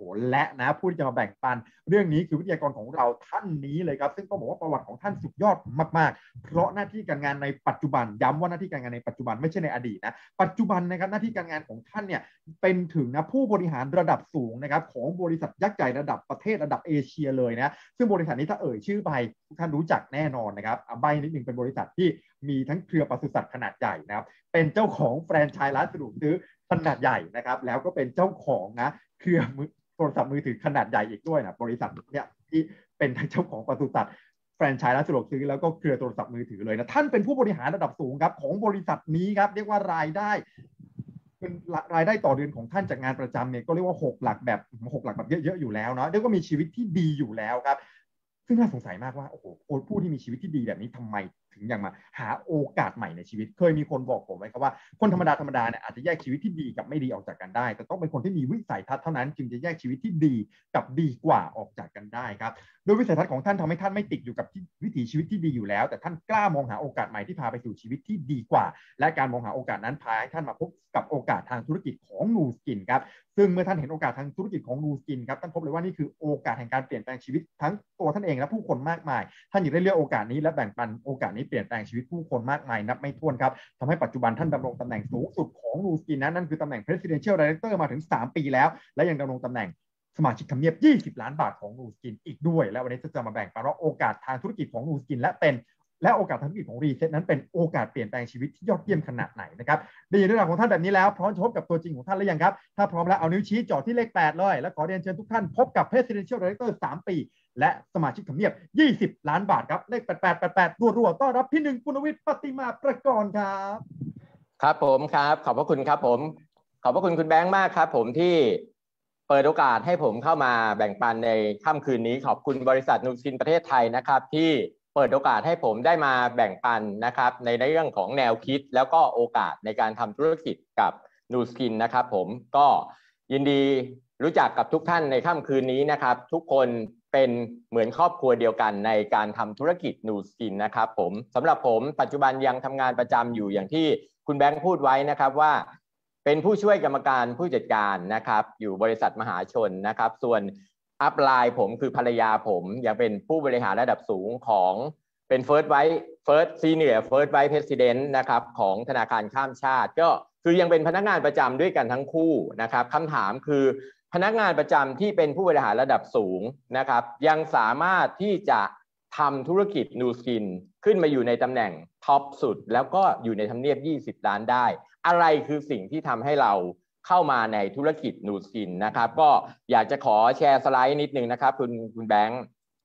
และนะผู้ที่จะมาแบ่งปันเรื่องนี้คือวิทยากรของเราท่านนี้เลยครับซึ่งต้องบอกว่าประวัติของท่านสุดยอดมากๆเพราะหน้าที่การงานในปัจจุบันย้ำว่าหน้าที่การงานในปัจจุบันไม่ใช่ในอดีตนะปัจจุบันนะครับหน้าที่การงานของท่านเนี่ยเป็นถึงนะผู้บริหารระดับสูงนะครับของบริษัทยักษ์ใหญ่ระดับประเทศระดับเอเชียเลยนะซึ่งบริษัทนี้ถ้าเอ่ยชื่อไปทุกท่านรู้จักแน่นอนนะครับใบนิดหนึ่งเป็นบริษัทที่มีทั้งเครือปศุสัตว์ขนาดใหญ่นะครับเป็นเจ้าของแฟรนไชส์ร้านสะดวกซื้อขนาดใหญ่นะครับแล้วก็เป็นเจ้าของนะเครือโทรศัพท์มือถือขนาดใหญ่อีกด้วยนะบริษัทเนี่ยที่เป็นทั้งเจ้าของปศุสัตว์แฟรนไชส์ร้านสะดวกซื้อแล้วก็เครือโทรศัพท์มือถือเลยนะท่านเป็นผู้บริหารระดับสูงครับของบริษัทนี้ครับเรียกว่ารายได้เป็นรายได้ต่อเดือนของท่านจากงานประจำเนี่ยก็เรียกว่า6 หลักแบบเยอะๆอยู่แล้วเนาะเรียกว่ามีชีวิตที่ดีอยู่แล้วครับซึ่งน่าสงสัยมากว่าโอ้โหผู้ที่มีชีวิตที่ดีแบบนี้ทำไมถึงยังมาหาโอกาสใหม่ในชีวิตเคยมีคนบอกผมไว้ครับว่าคนธรรมดาเนี่ยอาจจะแยกชีวิตที่ดีกับไม่ดีออกจากกันได้แต่ต้องเป็นคนที่มีวิสัยทัศน์เท่านั้นจึงจะแยกชีวิตที่ดีกับดีกว่าออกจากกันได้ครับโดยวิสัยทัศน์ของท่านทำให้ท่านไม่ติดอยู่กับวิถีชีวิตที่ดีอยู่แล้วแต่ท่านกล้ามองหาโอกาสใหม่ที่พาไปสู่ชีวิตที่ดีกว่าและการมองหาโอกาสนั้นพาให้ท่านมาพบกับโอกาสทางธุรกิจของนูสกินครับซึ่งเมื่อท่านเห็นโอกาสทางธุรกิจของนูสกินครับท่านพบเลยว่านี่คือโอกาสแห่งการเปลี่ยนแปลงชีวิตทั้งตัวท่านเองและผู้คนมากมายท่านอยากได้เลือกโอกาสนี้และแบ่งปันโอกาสนี้เปลี่ยนแปลงชีวิตผู้คนมากมายนับไม่ถ้วนครับทำให้ปัจจุบันท่านดำรงตำแหน่งสูงสุดของนูสกินนั่นคือตำแหน่ง Presidential Director มาถึง3 ปีแล้วและยังดำรงตำแหน่งสมาชิกทำเนียบ20 ล้านบาทของนูสกินอีกด้วยและวันนี้จะมาแบ่งปันว่าโอกาสทางธุรกิจของนูสกินและโอกาสทางธุรกิจของรีเซ็ตนั้นเป็นโอกาสเปลี่ยนแปลงชีวิตที่ยอดเยี่ยมขนาดไหนนะครับได้ยินเรื่องราวของท่านแบบนี้แล้วพร้อมจะพบกับตัวจริงของท่านหรือยังครับถ้าพร้อมแล้วเอานิ้วชี้จ่อที่เลข8เลยและขอเรียนเชิญทุกท่านพบกับ Presidential Director 3 ปีและสมาชิกทำเนียบ20 ล้านบาทครับเลข8888รัวๆต้อนรับพี่หนึ่งปุณวิทย์ปฏิมาประกรณ์ครับครับผมครับขอบพระคุณครับผมขอบพระคุณคุณแบงค์มากครับผมที่เปิดโอกาสให้ผมเข้ามาแบ่งปันในค่ำคืนนี้ขอบคุณบริษัทนูสกินประเทศไทยนะครับที่เปิดโอกาสให้ผมได้มาแบ่งปันนะครับในเรื่องของแนวคิดแล้วก็โอกาสในการทำธุรกิจกับนูสกินนะครับผมก็ยินดีรู้จักกับทุกท่านในค่ำคืนนี้นะครับทุกคนเป็นเหมือนครอบครัวเดียวกันในการทำธุรกิจนูสกินนะครับผมสำหรับผมปัจจุบันยังทำงานประจำอยู่อย่างที่คุณแบงค์พูดไว้นะครับว่าเป็นผู้ช่วยกรรมการผู้จัดการนะครับอยู่บริษัทมหาชนนะครับส่วนอัพไลน์ผมคือภรรยาผมยังเป็นผู้บริหารระดับสูงของเป็น First Senior First Vice President นะครับของธนาคารข้ามชาติก็คือยังเป็นพนักงานประจำด้วยกันทั้งคู่นะครับคำถามคือพนักงานประจำที่เป็นผู้บริหารระดับสูงนะครับยังสามารถที่จะทำธุรกิจนูสกินขึ้นมาอยู่ในตำแหน่งท็อปสุดแล้วก็อยู่ในทำเนียบ20 ล้านได้อะไรคือสิ่งที่ทำให้เราเข้ามาในธุรกิจนูสกินนะครับก็อยากจะขอแชร์สไลด์นิดนึงนะครับคุณแบงค์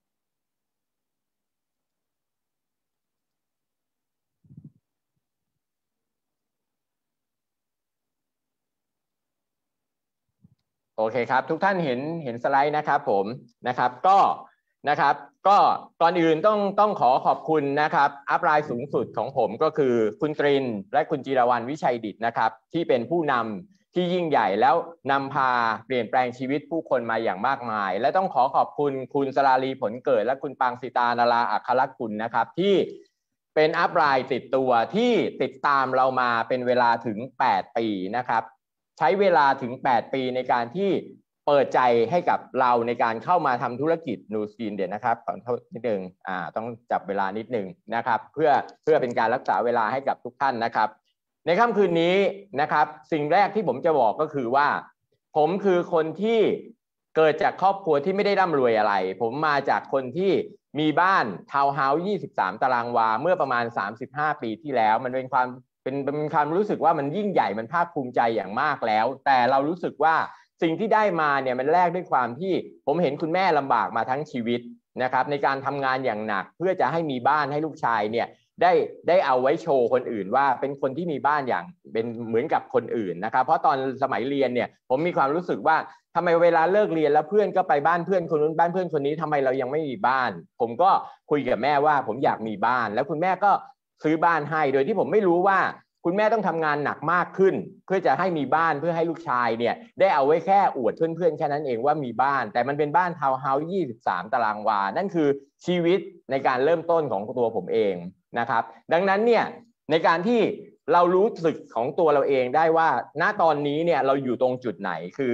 โอเคครับทุกท่านเห็นสไลด์นะครับผมนะครับก็ก่อนอื่นต้องขอขอบคุณนะครับอัพไลน์สูงสุดของผมก็คือคุณตรินและคุณจิรวรรณวิชัยดิษฐ์นะครับที่เป็นผู้นำที่ยิ่งใหญ่แล้วนำพาเปลี่ยนแปลงชีวิตผู้คนมาอย่างมากมายและต้องขอขอบคุณคุณสราลีผลเกิดและคุณปางสิตานาราอัครกุลนะครับที่เป็นอัพไลน์ติดตัวที่ติดตามเรามาเป็นเวลาถึง8 ปีนะครับใช้เวลาถึง8 ปีในการที่เปิดใจให้กับเราในการเข้ามาทำธุรกิจนูสกินเดี๋ยวนะครับขอโทษนิดนึงต้องจับเวลานิดนึงนะครับเพื่อเป็นการรักษาเวลาให้กับทุกท่านนะครับในค่ำคืนนี้นะครับสิ่งแรกที่ผมจะบอกก็คือว่าผมคือคนที่เกิดจากครอบครัวที่ไม่ได้ร่ำรวยอะไรผมมาจากคนที่มีบ้านทาวน์เฮาส์23 ตารางวาเมื่อประมาณ35 ปีที่แล้วมันเป็นความรู้สึกว่ามันยิ่งใหญ่มันภาคภูมิใจอย่างมากแล้วแต่เรารู้สึกว่าสิ่งที่ได้มาเนี่ยมันแลกด้วยความที่ผมเห็นคุณแม่ลำบากมาทั้งชีวิตนะครับในการทำงานอย่างหนักเพื่อจะให้มีบ้านให้ลูกชายเนี่ยได้เอาไว้โชว์คนอื่นว่าเป็นคนที่มีบ้านอย่างเป็นเหมือนกับคนอื่นนะครับเพราะตอนสมัยเรียนเนี่ยผมมีความรู้สึกว่าทำไมเวลาเลิกเรียนแล้วเพื่อนก็ไปบ้านเพื่อนคนนู้นบ้านเพื่อนคนนี้ทำไมเรายังไม่มีบ้านผมก็คุยกับแม่ว่าผมอยากมีบ้านแล้วคุณแม่ก็ซื้อบ้านให้โดยที่ผมไม่รู้ว่าคุณแม่ต้องทำงานหนักมากขึ้นเพื่อจะให้มีบ้านเพื่อให้ลูกชายเนี่ยได้เอาไว้แค่อวดเพื่อนๆแค่นั้นเองว่ามีบ้านแต่มันเป็นบ้านทาวน์เฮาส์23 ตารางวานั่นคือชีวิตในการเริ่มต้นของตัวผมเองนะครับดังนั้นเนี่ยในการที่เรารู้สึกของตัวเราเองได้ว่าณตอนนี้เนี่ยเราอยู่ตรงจุดไหนคือ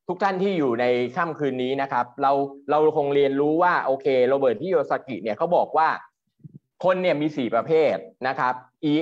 ทุกท่านที่อยู่ในค่ำคืนนี้นะครับเราคงเรียนรู้ว่าโอเคโรเบิร์ตฮิโยซากิเนี่ยเขาบอกว่าคนเนี่ยมี4ประเภทนะครับ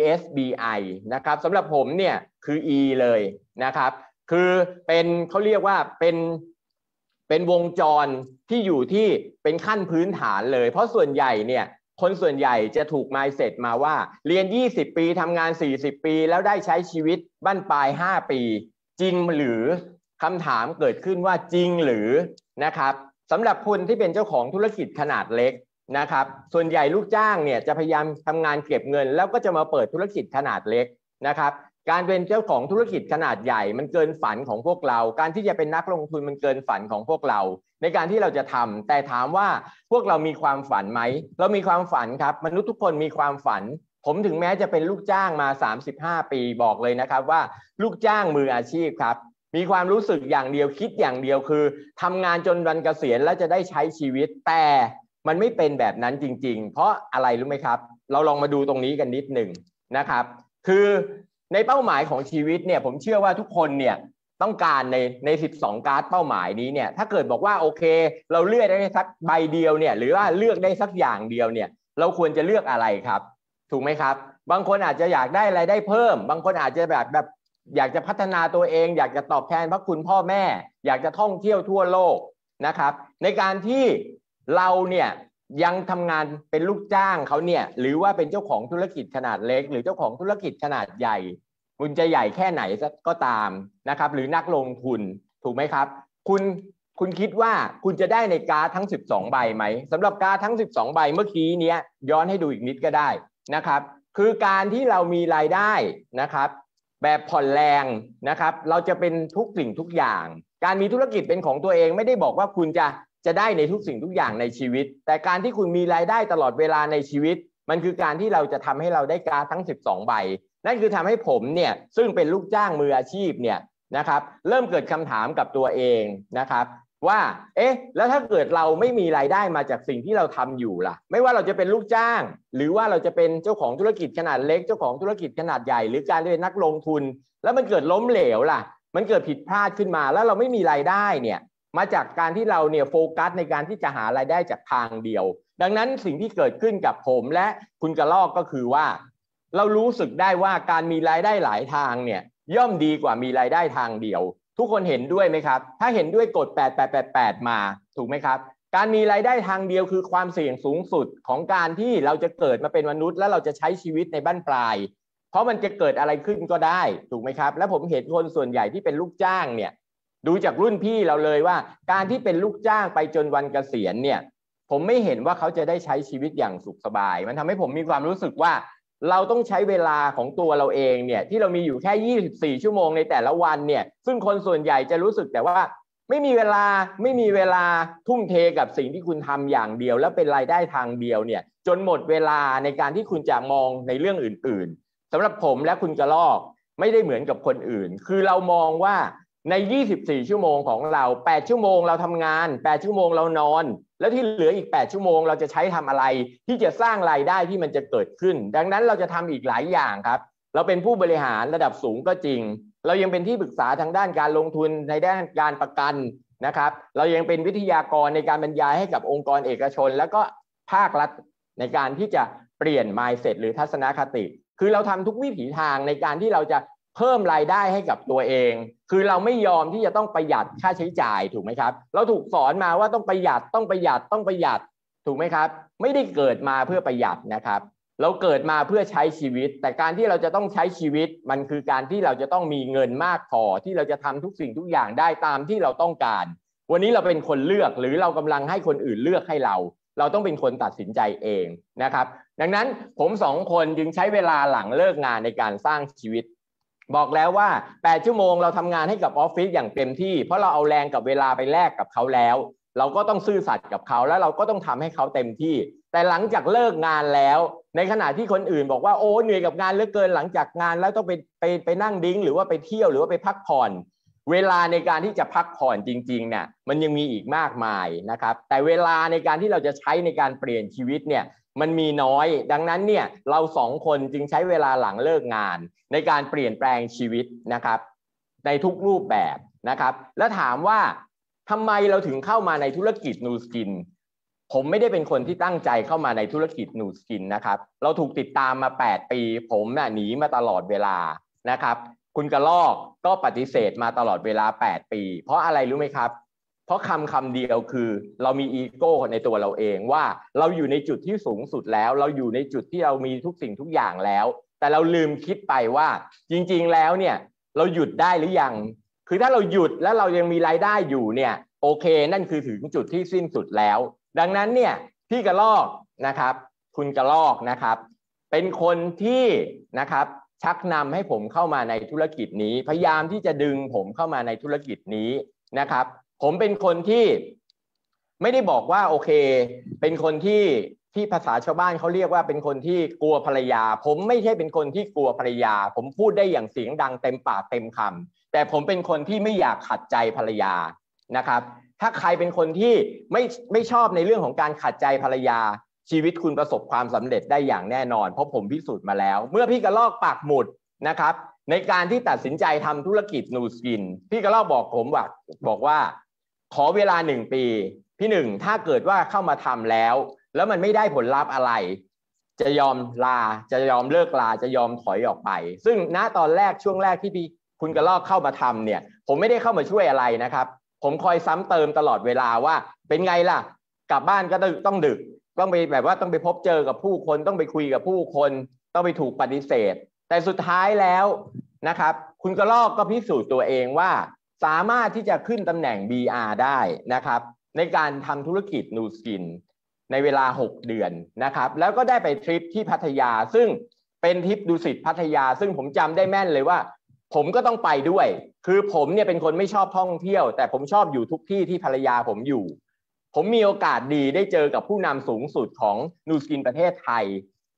ESBI นะครับสำหรับผมเนี่ยคือ E เลยนะครับคือเป็นเขาเรียกว่าเป็นวงจรที่อยู่ที่เป็นขั้นพื้นฐานเลยเพราะส่วนใหญ่เนี่ยคนส่วนใหญ่จะถูก mindset มาว่าเรียน20ปีทำงาน40ปีแล้วได้ใช้ชีวิตบั้นปลาย5ปีจริงหรือคำถามเกิดขึ้นว่าจริงหรือนะครับสำหรับคนที่เป็นเจ้าของธุรกิจขนาดเล็กนะครับส่วนใหญ่ลูกจ้างเนี่ยจะพยายามทำงานเก็บเงินแล้วก็จะมาเปิดธุรกิจขนาดเล็กนะครับการเป็นเจ้าของธุรกิจขนาดใหญ่มันเกินฝันของพวกเราการที่จะเป็นนักลงทุนมันเกินฝันของพวกเราในการที่เราจะทำแต่ถามว่าพวกเรามีความฝันไหมเรามีความฝันครับมนุษย์ทุกคนมีความฝันผมถึงแม้จะเป็นลูกจ้างมา35ปีบอกเลยนะครับว่าลูกจ้างมืออาชีพครับมีความรู้สึกอย่างเดียวคิดอย่างเดียวคือทำงานจนวันเกษียณแล้วจะได้ใช้ชีวิตแต่มันไม่เป็นแบบนั้นจริงๆเพราะอะไรรู้ไหมครับเราลองมาดูตรงนี้กันนิดหนึ่งนะครับคือในเป้าหมายของชีวิตเนี่ยผมเชื่อว่าทุกคนเนี่ยต้องการใน12การ์ดเป้าหมายนี้เนี่ยถ้าเกิดบอกว่าโอเคเราเลือกได้สักใบเดียวเนี่ยหรือว่าเลือกได้สักอย่างเดียวเนี่ยเราควรจะเลือกอะไรครับถูกไหมครับบางคนอาจจะอยากได้อะไรได้เพิ่มบางคนอาจจะแบบอยากจะพัฒนาตัวเองอยากจะตอบแทนพระคุณพ่อแม่อยากจะท่องเที่ยวทั่วโลกนะครับในการที่เราเนี่ยยังทำงานเป็นลูกจ้างเขาเนี่ยหรือว่าเป็นเจ้าของธุรกิจขนาดเล็กหรือเจ้าของธุรกิจขนาดใหญ่คุณจะใหญ่แค่ไหนก็ตามนะครับหรือนักลงทุนถูกไหมครับคุณคิดว่าคุณจะได้ในการ์ดทั้ง12ใบไหมสำหรับการ์ดทั้ง12ใบเมื่อกี้เนี้ยย้อนให้ดูอีกนิดก็ได้นะครับคือการที่เรามีรายได้นะครับแบบผ่อนแรงนะครับเราจะเป็นทุกสิ่งทุกอย่างการมีธุรกิจเป็นของตัวเองไม่ได้บอกว่าคุณจะได้ในทุกสิ่งทุกอย่างในชีวิตแต่การที่คุณมีรายได้ตลอดเวลาในชีวิตมันคือการที่เราจะทำให้เราได้การ์ดทั้ง12ใบนั่นคือทำให้ผมเนี่ยซึ่งเป็นลูกจ้างมืออาชีพเนี่ยนะครับเริ่มเกิดคำถามกับตัวเองนะครับว่าเอ๊ะแล้วถ้าเกิดเราไม่มีรายได้มาจากสิ่งที่เราทำอยู่ล่ะไม่ว่าเราจะเป็นลูกจ้างหรือว่าเราจะเป็นเจ้าของธุรกิจขนาดเล็กเจ้าของธุรกิจขนาดใหญ่หรือการเป็นนักลงทุนแล้วมันเกิดล้มเหลวล่ะมันเกิดผิดพลาดขึ้นมาแล้วเราไม่มีรายได้เนี่ยมาจากการที่เราเนี่ยโฟกัสในการที่จะหารายได้จากทางเดียวดังนั้นสิ่งที่เกิดขึ้นกับผมและคุณกระรอกก็คือว่าเรารู้สึกได้ว่าการมีรายได้หลายทางเนี่ยย่อมดีกว่ามีรายได้ทางเดียวทุกคนเห็นด้วยไหมครับถ้าเห็นด้วยกด8888มาถูกไหมครับการมีรายได้ทางเดียวคือความเสี่ยงสูงสุดของการที่เราจะเกิดมาเป็นมนุษย์และเราจะใช้ชีวิตในบั้นปลายเพราะมันจะเกิดอะไรขึ้นก็ได้ถูกไหมครับและผมเห็นคนส่วนใหญ่ที่เป็นลูกจ้างเนี่ยดูจากรุ่นพี่เราเลยว่าการที่เป็นลูกจ้างไปจนวันเกษียณเนี่ยผมไม่เห็นว่าเขาจะได้ใช้ชีวิตอย่างสุขสบายมันทำให้ผมมีความรู้สึกว่าเราต้องใช้เวลาของตัวเราเองเนี่ยที่เรามีอยู่แค่24ชั่วโมงในแต่ละวันเนี่ยซึ่งคนส่วนใหญ่จะรู้สึกแต่ว่าไม่มีเวลาทุ่มเทกับสิ่งที่คุณทำอย่างเดียวแล้วเป็นรายได้ทางเดียวเนี่ยจนหมดเวลาในการที่คุณจะมองในเรื่องอื่นๆสำหรับผมและคุณกระรอกไม่ได้เหมือนกับคนอื่นคือเรามองว่าใน24ชั่วโมงของเรา8ชั่วโมงเราทำงาน8ชั่วโมงเรานอนแล้วที่เหลืออีก8ชั่วโมงเราจะใช้ทำอะไรที่จะสร้างรายได้ที่มันจะเกิดขึ้นดังนั้นเราจะทำอีกหลายอย่างครับเราเป็นผู้บริหารระดับสูงก็จริงเรายังเป็นที่ปรึกษาทางด้านการลงทุนในด้านการประกันนะครับเรายังเป็นวิทยากรในการบรรยายให้กับองค์กรเอกชนแล้วก็ภาครัฐในการที่จะเปลี่ยน mindset หรือทัศนคติคือเราทำทุกวิถีทางในการที่เราจะเพิ่มรายได้ให้กับตัวเองคือเราไม่ยอมที่จะต้องประหยัดค่าใช้จ่ายถูกไหมครับเราถูกสอนมาว่าต้องประหยัดถูกไหมครับไม่ได้เกิดมาเพื่อประหยัดนะครับเราเกิดมาเพื่อใช้ชีวิตแต่การที่เราจะต้องใช้ชีวิตมันคือการที่เราจะต้องมีเงินมากพอที่เราจะทำทุกสิ่งทุกอย่างได้ตามที่เราต้องการวันนี้เราเป็นคนเลือกหรือเรากำลังให้คนอื่นเลือกให้เราต้องเป็นคนตัดสินใจเองนะครับดังนั้นผม2คนจึงใช้เวลาหลังเลิกงานในการสร้างชีวิตบอกแล้วว่า8ชั่วโมงเราทำงานให้กับออฟฟิศอย่างเต็มที่เพราะเราเอาแรงกับเวลาไปแลกกับเขาแล้วเราก็ต้องซื่อสัตย์กับเขาแล้วเราก็ต้องทำให้เขาเต็มที่แต่หลังจากเลิกงานแล้วในขณะที่คนอื่นบอกว่าโอ้เหนื่อยกับงานเหลือเกินหลังจากงานแล้วต้องไปนั่งดิ้งหรือว่าไปเที่ยวหรือว่าไปพักผ่อนเวลาในการที่จะพักผ่อนจริงๆเนี่ยมันยังมีอีกมากมายนะครับแต่เวลาในการที่เราจะใช้ในการเปลี่ยนชีวิตเนี่ยมันมีน้อยดังนั้นเนี่ยเรา2คนจึงใช้เวลาหลังเลิกงานในการเปลี่ยนแปลงชีวิตนะครับในทุกรูปแบบนะครับแล้วถามว่าทำไมเราถึงเข้ามาในธุรกิจนูสกินผมไม่ได้เป็นคนที่ตั้งใจเข้ามาในธุรกิจนูสกินนะครับเราถูกติดตามมา8 ปีผมหนีมาตลอดเวลานะครับคุณกระลอกก็ปฏิเสธมาตลอดเวลา8 ปีเพราะอะไรรู้ไหมครับเพราะคำเดียวคือเรามีอีโก้ในตัวเราเองว่าเราอยู่ในจุดที่สูงสุดแล้วเราอยู่ในจุดที่เรามีทุกสิ่งทุกอย่างแล้วแต่เราลืมคิดไปว่าจริงๆแล้วเนี่ยเราหยุดได้หรือยังคือถ้าเราหยุดแล้วเรายังมีรายได้อยู่เนี่ยโอเคนั่นคือถึงจุดที่สิ้นสุดแล้วดังนั้นเนี่ยพี่กระลอกนะครับคุณกระลอกนะครับเป็นคนที่นะครับชักนำให้ผมเข้ามาในธุรกิจนี้พยายามที่จะดึงผมเข้ามาในธุรกิจนี้นะครับผมเป็นคนที่ไม่ได้บอกว่าโอเคเป็นคนที่ภาษาชาวบ้านเขาเรียกว่าเป็นคนที่กลัวภรรยาผมไม่ใช่เป็นคนที่กลัวภรรยาผมพูดได้อย่างเสียงดังเต็มปากเต็มคำแต่ผมเป็นคนที่ไม่อยากขัดใจภรรยานะครับถ้าใครเป็นคนที่ไม่ชอบในเรื่องของการขัดใจภรรยาชีวิตคุณประสบความสำเร็จได้อย่างแน่นอนเพราะผมพิสูจน์มาแล้วเมื่อพี่กระลอกปักหมุดนะครับในการที่ตัดสินใจทำธุรกิจนูสกินพี่กระลอกบอกผมว่าขอเวลา1 ปีพี่หนึ่งถ้าเกิดว่าเข้ามาทำแล้วมันไม่ได้ผลลัพธ์อะไรจะยอมลาจะยอมเลิกลาจะยอมถอยออกไปซึ่งณตอนแรกช่วงแรกที่คุณกระลอกเข้ามาทำเนี่ยผมไม่ได้เข้ามาช่วยอะไรนะครับผมคอยซ้ำเติมตลอดเวลาว่าเป็นไงล่ะกลับบ้านก็ต้องดึกต้องไปแบบว่าต้องไปพบเจอกับผู้คนต้องไปคุยกับผู้คนต้องไปถูกปฏิเสธแต่สุดท้ายแล้วนะครับคุณกระลอกก็พิสูจน์ตัวเองว่าสามารถที่จะขึ้นตำแหน่ง BR ได้นะครับในการทำธุรกิจนูสกินในเวลา6 เดือนนะครับแล้วก็ได้ไปทริปที่พัทยาซึ่งเป็นทริปดุสิตพัทยาซึ่งผมจำได้แม่นเลยว่าผมก็ต้องไปด้วยคือผมเนี่ยเป็นคนไม่ชอบท่องเที่ยวแต่ผมชอบอยู่ทุกที่ที่ภรรยาผมอยู่ผมมีโอกาสดีได้เจอกับผู้นำสูงสุดของนูสกินประเทศไทย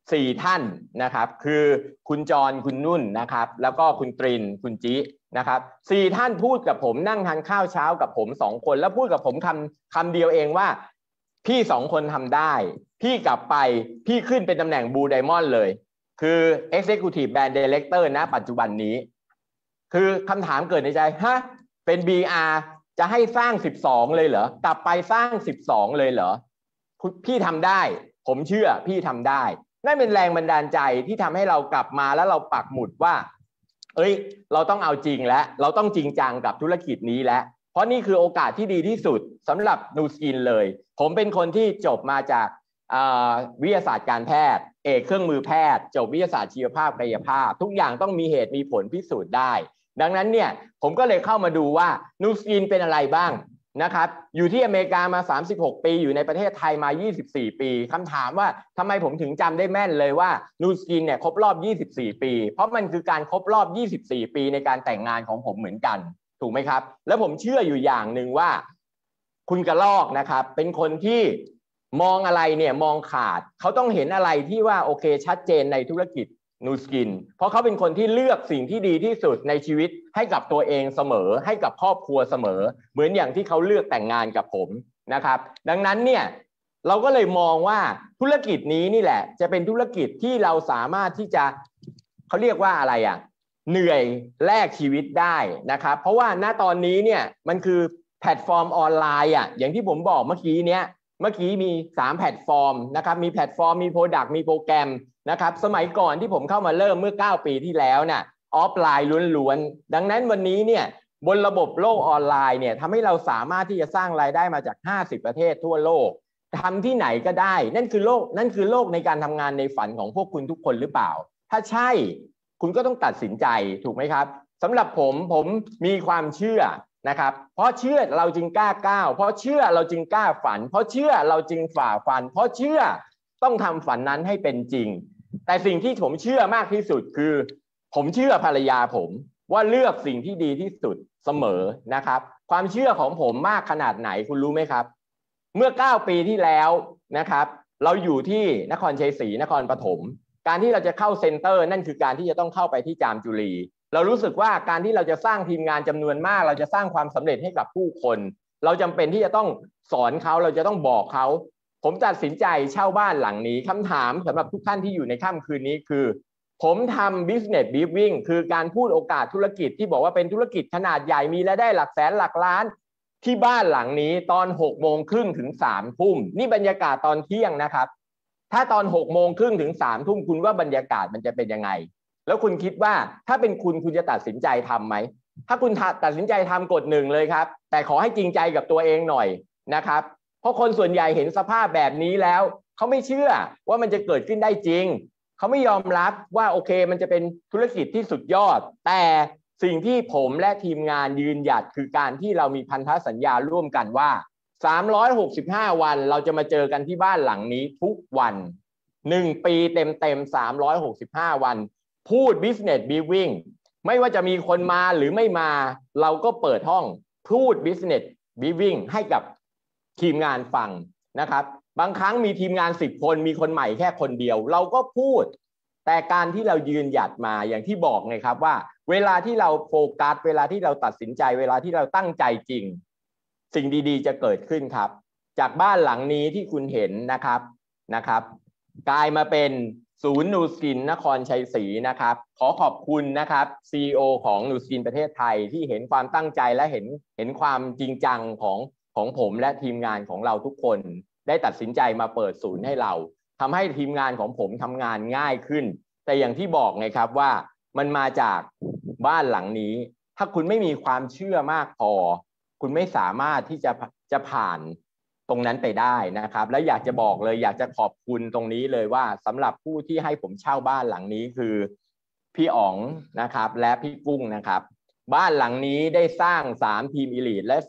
4 ท่านนะครับคือคุณจรคุณนุ่นนะครับแล้วก็คุณตรินคุณจินะครับ4 ท่านพูดกับผมนั่งทานข้าวเช้ากับผม2 คนแล้วพูดกับผมคำเดียวเองว่าพี่2 คนทำได้พี่กลับไปพี่ขึ้นเป็นตำแหน่งบูไดมอนด์เลยคือ Executive Brand Director นะปัจจุบันนี้คือคำถามเกิดในใจฮะเป็น BR จะให้สร้าง12เลยเหรอกลับไปสร้าง12เลยเหรอพี่ทำได้ผมเชื่อพี่ทำได้นั่นเป็นแรงบันดาลใจที่ทำให้เรากลับมาแล้วเราปักหมุดว่าเราต้องเอาจริงแล้วเราต้องจริงจังกับธุรกิจนี้แล้วเพราะนี่คือโอกาสที่ดีที่สุดสำหรับนูสกินเลยผมเป็นคนที่จบมาจากวิทยาศาสตร์การแพทย์เอกเครื่องมือแพทย์จบวิทยาศาสตร์ชีวภาพกายภาพทุกอย่างต้องมีเหตุมีผลพิสูจน์ได้ดังนั้นเนี่ยผมก็เลยเข้ามาดูว่านูสกินเป็นอะไรบ้างนะครับอยู่ที่อเมริกามา36 ปีอยู่ในประเทศไทยมา24 ปีคำถามว่าทำไมผมถึงจำได้แม่นเลยว่านูสกินเนี่ยครบรอบ24 ปีเพราะมันคือการครบรอบ24 ปีในการแต่งงานของผมเหมือนกันถูกไหมครับแล้วผมเชื่ออยู่อย่างหนึ่งว่าคุณกระลอกนะครับเป็นคนที่มองอะไรเนี่ยมองขาดเขาต้องเห็นอะไรที่ว่าโอเคชัดเจนในธุรกิจนูสกินเพราะเขาเป็นคนที่เลือกสิ่งที่ดีที่สุดในชีวิตให้กับตัวเองเสมอให้กับครอบครัวเสมอเหมือนอย่างที่เขาเลือกแต่งงานกับผมนะครับดังนั้นเนี่ยเราก็เลยมองว่าธุรกิจนี้นี่แหละจะเป็นธุรกิจที่เราสามารถที่จะเขาเรียกว่าอะไรอ่ะเหนื่อยแลกชีวิตได้นะครับเพราะว่าณตอนนี้เนี่ยมันคือแพลตฟอร์มออนไลน์อ่ะอย่างที่ผมบอกเมื่อกี้มี3 แพลตฟอร์มนะครับมีแพลตฟอร์มมีโปรดักต์มีโปรแกรมนะครับสมัยก่อนที่ผมเข้ามาเริ่มเมื่อ9 ปีที่แล้วน่ะออฟไลน์ล้วนๆดังนั้นวันนี้เนี่ยบนระบบโลกออนไลน์เนี่ยทำให้เราสามารถที่จะสร้างรายได้มาจาก50 ประเทศทั่วโลกทำที่ไหนก็ได้นั่นคือโลกในการทำงานในฝันของพวกคุณทุกคนหรือเปล่าถ้าใช่คุณก็ต้องตัดสินใจถูกไหมครับสำหรับผมมีความเชื่อนะครับเพราะเชื่อเราจึงกล้าก้าวเพราะเชื่อเราจึงกล้าฝันเพราะเชื่อเราจึงฝ่าฟันเพราะเชื่อต้องทำฝันนั้นให้เป็นจริงแต่สิ่งที่ผมเชื่อมากที่สุดคือผมเชื่อภรรยาผมว่าเลือกสิ่งที่ดีที่สุดเสมอนะครับความเชื่อของผมมากขนาดไหนคุณรู้ไหมครับเมื่อ9 ปีที่แล้วนะครับเราอยู่ที่นครชัยศรีนครปฐมการที่เราจะเข้าเซ็นเตอร์นั่นคือการที่จะต้องเข้าไปที่จามจุรีเรารู้สึกว่าการที่เราจะสร้างทีมงานจำนวนมากเราจะสร้างความสำเร็จให้กับผู้คนเราจำเป็นที่จะต้องสอนเขาเราจะต้องบอกเขาผมตัดสินใจเช่าบ้านหลังนี้คำถามสำหรับทุกท่านที่อยู่ในค่ำคืนนี้คือผมทำ business briefing คือการพูดโอกาสธุรกิจที่บอกว่าเป็นธุรกิจขนาดใหญ่มีรายได้หลักแสนหลักล้านที่บ้านหลังนี้ตอน6:30 ถึง 3:00 นี่บรรยากาศตอนเที่ยงนะครับถ้าตอน6:30 ถึง 3:00 คุณว่าบรรยากาศมันจะเป็นยังไงแล้วคุณคิดว่าถ้าเป็นคุณจะตัดสินใจทำไหมถ้าคุณตัดสินใจทำกด1เลยครับแต่ขอให้จริงใจกับตัวเองหน่อยนะครับเพราะคนส่วนใหญ่เห็นสภาพแบบนี้แล้วเขาไม่เชื่อว่ามันจะเกิดขึ้นได้จริงเขาไม่ยอมรับว่าโอเคมันจะเป็นธุรกิจที่สุดยอดแต่สิ่งที่ผมและทีมงานยืนหยัดคือการที่เรามีพันธสัญญาร่วมกันว่า365 วันเราจะมาเจอกันที่บ้านหลังนี้ทุกวัน1 ปีเต็ม365 วันพูด business briefing ไม่ว่าจะมีคนมาหรือไม่มาเราก็เปิดห้องพูด business briefing ให้กับทีมงานฟังนะครับบางครั้งมีทีมงาน10 คนมีคนใหม่แค่คนเดียวเราก็พูดแต่การที่เรายืนหยัดมาอย่างที่บอกไงครับว่าเวลาที่เราโฟกัสเวลาที่เราตัดสินใจเวลาที่เราตั้งใจจริงสิ่งดีๆจะเกิดขึ้นครับจากบ้านหลังนี้ที่คุณเห็นนะครับกลายมาเป็นศูนย์นูสกินนครชัยศรีนะครับขอขอบคุณนะครับ CEO ของนูสกินประเทศไทยที่เห็นความตั้งใจและเห็นความจริงจังของผมและทีมงานของเราทุกคนได้ตัดสินใจมาเปิดศูนย์ให้เราทำให้ทีมงานของผมทำงานง่ายขึ้นแต่อย่างที่บอกไงครับว่ามันมาจากบ้านหลังนี้ถ้าคุณไม่มีความเชื่อมากพอคุณไม่สามารถที่จะผ่านตรงนั้นไปได้นะครับและอยากจะบอกเลยอยากจะขอบคุณตรงนี้เลยว่าสำหรับผู้ที่ให้ผมเช่าบ้านหลังนี้คือพี่อ๋องนะครับและพี่กุ้งนะครับบ้านหลังนี้ได้สร้าง3 ทีม Elite และ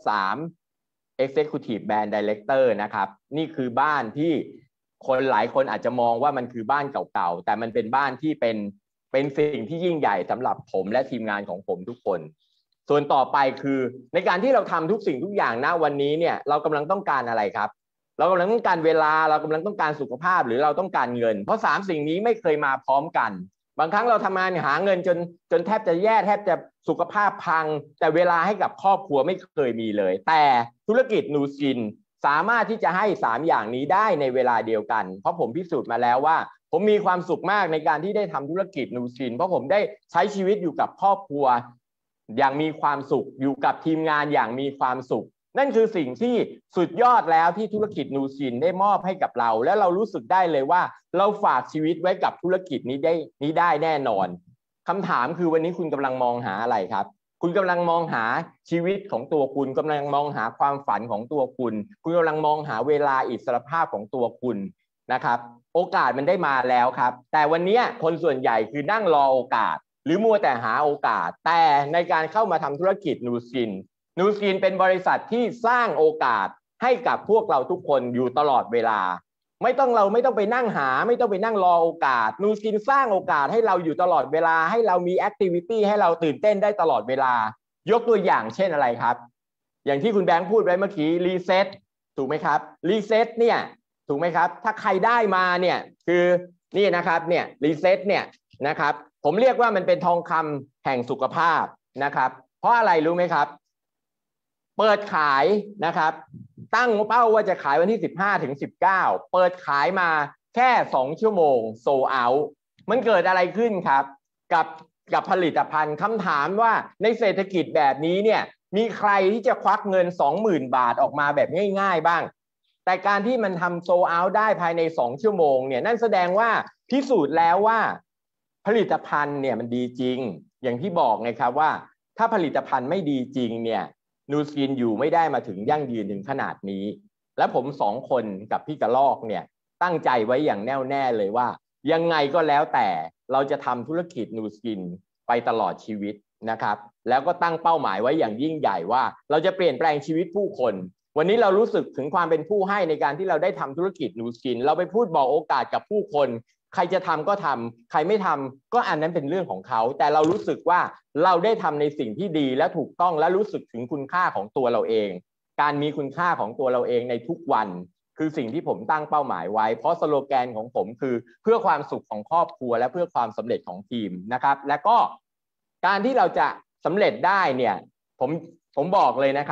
3 Executive Brand Director นะครับนี่คือบ้านที่คนหลายคนอาจจะมองว่ามันคือบ้านเก่าๆแต่มันเป็นบ้านที่เป็นสิ่งที่ยิ่งใหญ่สำหรับผมและทีมงานของผมทุกคนส่วนต่อไปคือในการที่เราทำทุกสิ่งทุกอย่างณวันนี้เนี่ยเรากำลังต้องการอะไรครับเรากำลังต้องการเวลาเรากำลังต้องการสุขภาพหรือเราต้องการเงินเพราะ3 สิ่งนี้ไม่เคยมาพร้อมกันบางครั้งเราทำงานหาเงินจนแทบจะแย่แทบจะสุขภาพพังแต่เวลาให้กับครอบครัวไม่เคยมีเลยแต่ธุรกิจนูสกินสามารถที่จะให้3 อย่างนี้ได้ในเวลาเดียวกันเพราะผมพิสูจน์มาแล้วว่าผมมีความสุขมากในการที่ได้ทำธุรกิจนูสกินเพราะผมได้ใช้ชีวิตอยู่กับครอบครัวอย่างมีความสุขอยู่กับทีมงานอย่างมีความสุขนั่นคือสิ่งที่สุดยอดแล้วที่ธุรกิจนูสกินได้มอบให้กับเราและเรารู้สึกได้เลยว่าเราฝากชีวิตไว้กับธุรกิจนี้ได้แน่นอนคำถามคือวันนี้คุณกำลังมองหาอะไรครับคุณกำลังมองหาชีวิตของตัวคุณกำลังมองหาความฝันของตัวคุณกำลังมองหาเวลาอิสรภาพของตัวคุณนะครับโอกาสมันได้มาแล้วครับแต่วันนี้คนส่วนใหญ่คือนั่งรอโอกาสหรือมัวแต่หาโอกาสแต่ในการเข้ามาทำธุรกิจนูสกินเป็นบริษัทที่สร้างโอกาสให้กับพวกเราทุกคนอยู่ตลอดเวลาเราไม่ต้องไปนั่งหาไม่ต้องไปนั่งรอโอกาสนูสกินสร้างโอกาสให้เราอยู่ตลอดเวลาให้เรามีแอคทิวิตี้ให้เราตื่นเต้นได้ตลอดเวลายกตัวอย่างเช่นอะไรครับอย่างที่คุณแบงค์พูดไว้เมื่อกี้รีเซ็ตถูกไหมครับรีเซ็ตเนี่ยถูกไหมครับถ้าใครได้มาเนี่ยคือนี่นะครับเนี่ยรีเซ็ตเนี่ยนะครับผมเรียกว่ามันเป็นทองคำแห่งสุขภาพนะครับเพราะอะไรรู้ไหมครับเปิดขายนะครับตั้งเป้าว่าจะขายวันที่15 ถึง 19เปิดขายมาแค่2 ชั่วโมงโซลด์เอาท์มันเกิดอะไรขึ้นครับกับผลิตภัณฑ์คำถามว่าในเศรษฐกิจแบบนี้เนี่ยมีใครที่จะควักเงิน 20,000 บาทออกมาแบบง่ายๆบ้างแต่การที่มันทำโซลด์เอาท์ได้ภายใน2 ชั่วโมงเนี่ยนั่นแสดงว่าพิสูจน์แล้วว่าผลิตภัณฑ์เนี่ยมันดีจริงอย่างที่บอกไงครับว่าถ้าผลิตภัณฑ์ไม่ดีจริงเนี่ยนูสกินอยู่ไม่ได้มาถึงยั่งยืนถึงขนาดนี้และผม2 คนกับพี่กระลอกเนี่ยตั้งใจไว้อย่างแน่วแน่เลยว่ายังไงก็แล้วแต่เราจะทำธุรกิจนูสกินไปตลอดชีวิตนะครับแล้วก็ตั้งเป้าหมายไว้อย่างยิ่งใหญ่ว่าเราจะเปลี่ยนแปลงชีวิตผู้คนวันนี้เรารู้สึกถึงความเป็นผู้ให้ในการที่เราได้ทำธุรกิจนูสกินเราไปพูดบอกโอกาสกับผู้คนใครจะทำก็ทำใครไม่ทำก็อันนั้นเป็นเรื่องของเขาแต่เรารู้สึกว่าเราได้ทำในสิ่งที่ดีและถูกต้องและรู้สึกถึงคุณค่าของตัวเราเองการมีคุณค่าของตัวเราเองในทุกวันคือสิ่งที่ผมตั้งเป้าหมายไว้เพราะสโลแกนของผมคือเพื่อความสุขของครอบครัวและเพื่อความสำเร็จของทีมนะครับและก็การที่เราจะสำเร็จได้เนี่ยผมบอกเลยนะครับ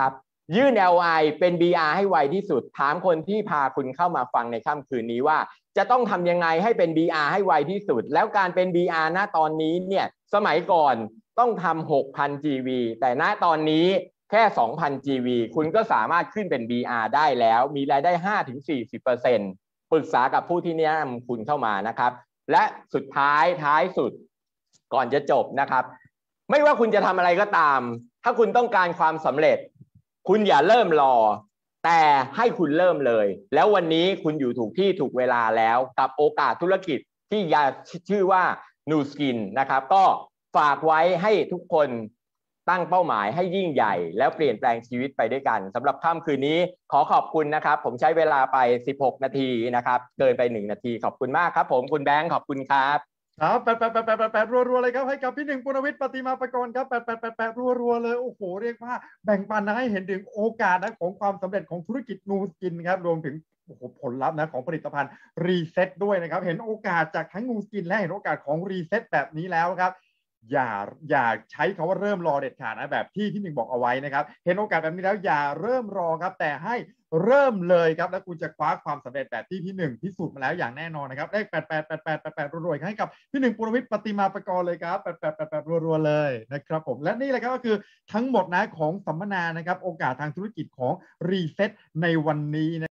ยื่น LOI เป็น BR ให้ไวที่สุดถามคนที่พาคุณเข้ามาฟังในค่ำคืนนี้ว่าจะต้องทำยังไงให้เป็น BR ให้ไวที่สุดแล้วการเป็น BR ณตอนนี้เนี่ยสมัยก่อนต้องทำ 6,000 GV แต่ณตอนนี้แค่ 2,000 GV คุณก็สามารถขึ้นเป็น BR ได้แล้วมีรายได้ 5-40% ปรึกษากับผู้ที่แนะนำคุณเข้ามานะครับและสุดท้ายสุดก่อนจะจบนะครับไม่ว่าคุณจะทำอะไรก็ตามถ้าคุณต้องการความสำเร็จคุณอย่าเริ่มรอแต่ให้คุณเริ่มเลยแล้ววันนี้คุณอยู่ถูกที่ถูกเวลาแล้วกับโอกาสธุรกิจที่ชื่อว่า New Skin นะครับก็ฝากไว้ให้ทุกคนตั้งเป้าหมายให้ยิ่งใหญ่แล้วเปลี่ยนแปลงชีวิตไปด้วยกันสำหรับค่ำคืนนี้ขอขอบคุณนะครับผมใช้เวลาไป16 นาทีนะครับเกินไป1 นาทีขอบคุณมากครับผมคุณแบงค์ขอบคุณครับครับแปดรัวๆเลยครับให้กับพี่หนึ่งปุณวิทย์ปฏิมาประกรณ์ครับแปดรัวๆเลยโอ้โหเรียกว่าแบ่งปันนะให้เห็นถึงโอกาสนะของความสำเร็จของธุรกิจนูสกินครับรวมถึงโอ้โหผลลัพธ์นะของผลิตภัณฑ์รีเซ็ตด้วยนะครับเห็นโอกาสจากทั้งนูสกินและเห็นโอกาสของรีเซ็ตแบบนี้แล้วครับอย่าใช้คำว่าเริ่มรอเด็ดขาดนะแบบที่พี่หนึ่งบอกเอาไว้นะครับเห็นโอกาสแบบนี้แล้วอย่าเริ่มรอครับแต่ให้เริ่มเลยครับแล้วคุณจะคว้าความสำเร็จแบบที่พี่หนึ่งพิสูจน์มาแล้วอย่างแน่นอนนะครับเลขแปดรวยๆให้กับพี่หนึ่งปุณวิทย์ปฏิมาประกรณ์เลยครับแปดรัวๆเลยนะครับผมและนี่แหละครับก็คือทั้งหมดนะของสัมมนานะครับโอกาสทางธุรกิจของรีเซ็ตในวันนี้นะ